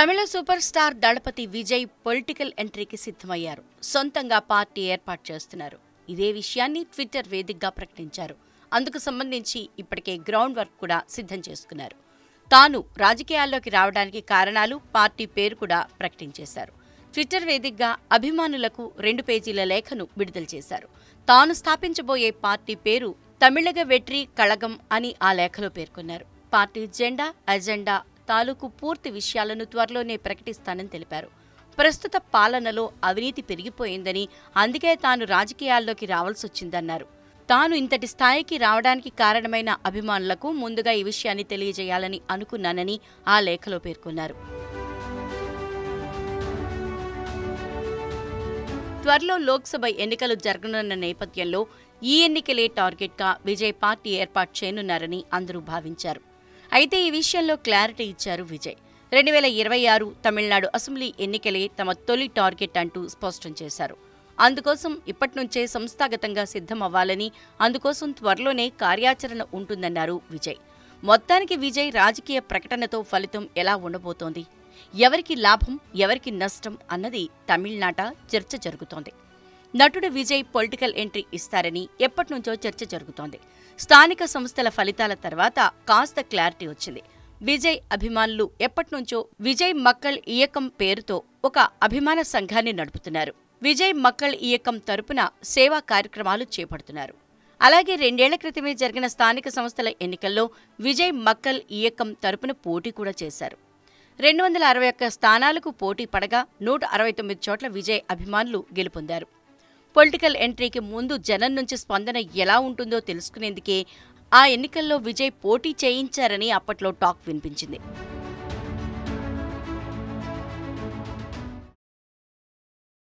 తమిళ super star Thalapathy Vijay political ఎంట్రీకి సిద్ధమయ్యారు. సొంతంగా పార్టీ ఏర్పాటు చేస్తున్నారు. ఇదే విషయాన్ని ట్విట్టర్ వేదికగా ప్రకటించారు. అందుకు సంబంధించి ఇప్పటికే గ్రౌండ్ వర్క్ కూడా సిద్ధం చేసుకున్నారు. తాను రాజకీయాల్లోకి రావడానికి కారణాలు, పార్టీ పేరు కూడా ప్రకటించేశారు. ట్విట్టర్ వేదికగా అభిమానులకు 2 పేజీల లేఖను విడుదల చేశారు. తాను స్థాపించబోయే పార్టీ పేరు తమిళగ వెట్రి కళగం అని ఆ లేఖలో పేర్కొన్నారు. పార్టీ జెండా, అజెండా తాలూకు పూర్తి విషయాలను త్వరలోనే ప్రకటిస్తానని తెలిపారు. ప్రస్తుత పాలనలో అవినీతి పెరిగిపోయిందని, అందుకే తాను రాజకీయాల్లోకి రావాల్సొచ్చిందన్నారు. తాను ఇంతటి స్థాయికి రావడానికి కారణమైన అభిమానులకు ముందుగా ఈ విషయాన్ని తెలియజేయాలని అనుకున్నానని ఆ లేఖలో పేర్కొన్నారు. త్వరలో లోక్సభ ఎన్నికలు జరగనున్న నేపథ్యంలో ఈ ఎన్నికలే టార్గెట్గా విజయ్ పార్టీ ఏర్పాటు చేయనున్నారని అందరూ భావించారు. అయితే ఈ విషయంలో క్లారిటీ ఇచ్చారు విజయ్. 2026 తమిళనాడు అసెంబ్లీ ఎన్నికలే తమ తొలి టార్గెట్ అంటూ స్పష్టం చేశారు. అందుకోసం ఇప్పటినుంచే సంస్థాగతంగా సిద్ధం అవ్వాలని, అందుకోసం త్వరలోనే కార్యాచరణ ఉంటుందన్నారు విజయ్. మొత్తానికి విజయ్ రాజకీయ ప్రకటనతో ఫలితం ఎలా ఉండబోతోంది, ఎవరికి లాభం, ఎవరికి నష్టం అన్నది తమిళనాట చర్చ జరుగుతోంది. నటుడు విజయ్ పొలిటికల్ ఎంట్రీ ఇస్తారని ఎప్పటినుంచో చర్చ జరుగుతోంది. స్థానిక సంస్థల ఫలితాల తర్వాత కాస్త క్లారిటీ వచ్చింది. విజయ్ అభిమానులు ఎప్పటినుంచో విజయ్ మక్కల్ ఇయకం పేరుతో ఒక అభిమాన సంఘాన్ని నడుపుతున్నారు. విజయ్ మక్కల్ ఇయకం తరపున సేవా కార్యక్రమాలు చేపడుతున్నారు. అలాగే 2 ఏళ్ల క్రితమే జరిగిన స్థానిక సంస్థల ఎన్నికల్లో విజయ్ మక్కల్ ఇయకం తరపున పోటీ కూడా చేశారు. 261 స్థానాలకు పోటీ పడగా 169 చోట్ల విజయ్ అభిమానులు గెలుపొందారు. పొలిటికల్ ఎంట్రీకి ముందు జనం నుంచి స్పందన ఎలా ఉంటుందో తెలుసుకునేందుకే ఆ ఎన్నికల్లో విజయ్ పోటీ చేయించారని అప్పట్లో టాక్ వినిపించింది.